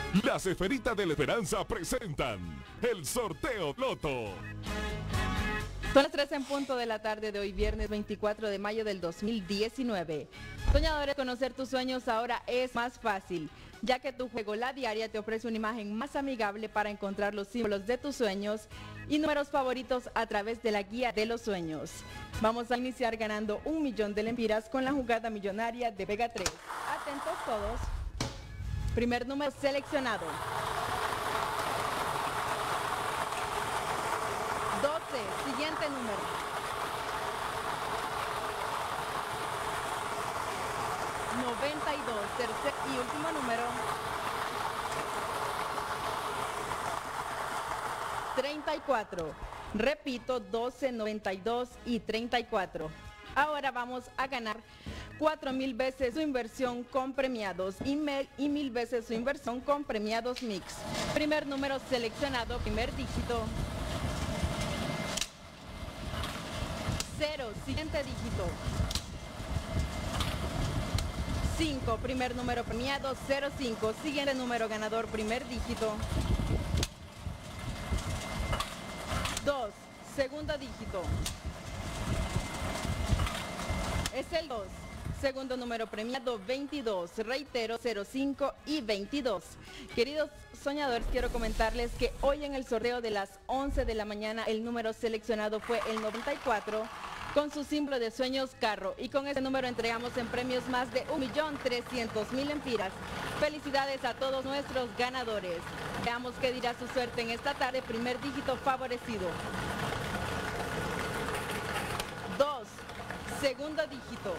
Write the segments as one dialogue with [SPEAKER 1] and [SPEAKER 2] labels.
[SPEAKER 1] Las Esferitas de la Esperanza presentan el sorteo Loto.
[SPEAKER 2] Son las 3 en punto de la tarde de hoy, viernes 24 de mayo del 2019. Soñadores, conocer tus sueños ahora es más fácil, ya que tu juego La Diaria te ofrece una imagen más amigable para encontrar los símbolos de tus sueños y números favoritos a través de la guía de los sueños. Vamos a iniciar ganando 1 millón de lempiras con la jugada millonaria de Vega 3. Atentos todos. Primer número seleccionado. 12, siguiente número. 92, tercer y último número. 34. Repito, 12, 92 y 34. Ahora vamos a ganar 4,000 veces su inversión con premiados y 1,000 veces su inversión con premiados mix. Primer número seleccionado, primer dígito. 0, siguiente dígito. 5, primer número premiado, 05, siguiente número ganador, primer dígito. 2, segundo dígito. Es el 2. Segundo número premiado, 22, reitero, 05 y 22. Queridos soñadores, quiero comentarles que hoy en el sorteo de las 11 de la mañana el número seleccionado fue el 94 con su símbolo de sueños carro, y con ese número entregamos en premios más de 1.300.000 lempiras. Felicidades a todos nuestros ganadores. Veamos qué dirá su suerte en esta tarde. Primer dígito favorecido. 2, segundo dígito.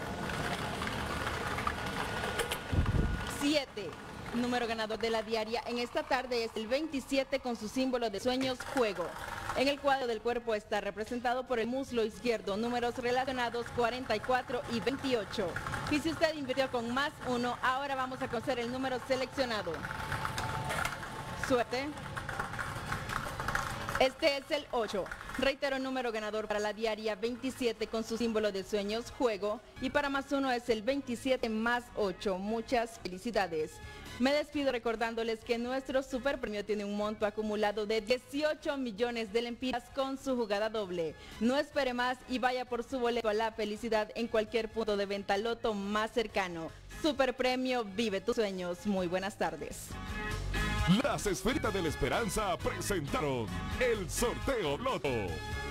[SPEAKER 2] 7, número ganador de la diaria en esta tarde es el 27 con su símbolo de sueños juego. En el cuadro del cuerpo está representado por el muslo izquierdo, números relacionados 44 y 28. Y si usted invirtió con más 1, ahora vamos a conocer el número seleccionado. Suerte. Este es el 8. Reitero, el número ganador para la diaria 27 con su símbolo de sueños juego, y para más 1 es el 27 más 8. Muchas felicidades. Me despido recordándoles que nuestro super premio tiene un monto acumulado de 18 millones de lempiras con su jugada doble. No espere más y vaya por su boleto a la felicidad en cualquier punto de venta Loto más cercano. Super premio, vive tus sueños. Muy buenas tardes.
[SPEAKER 1] Las Esferitas de la Esperanza presentaron el sorteo Loto.